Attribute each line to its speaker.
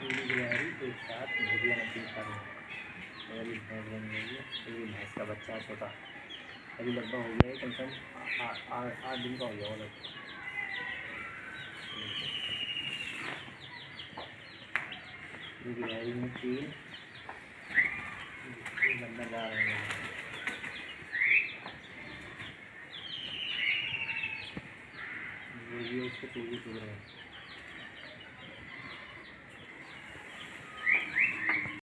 Speaker 1: पूरी गिलहरी एक साथ भेड़िया नदी पार हुई। मेरी भैंस बन गई है, मेरी भैंस का बच्चा है छोटा, अभी लगभग हो गया है, कम से कम 8 दिन का हो गया होगा। पूरी गिलहरी में 3 बंदा जा रहे हैं। ये उसको चूज रहे हैं।